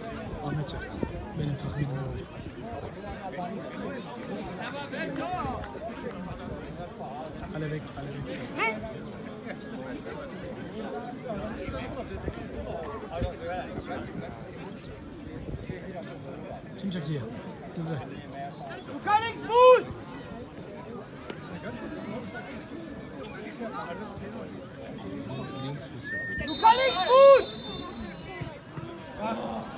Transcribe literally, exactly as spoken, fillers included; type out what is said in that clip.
Ahmet Çak. Benim tahminim var. Alebek, Alebek. Kim çekiyor? Güzel. Du kan links Fuß! Du kan links Fuß!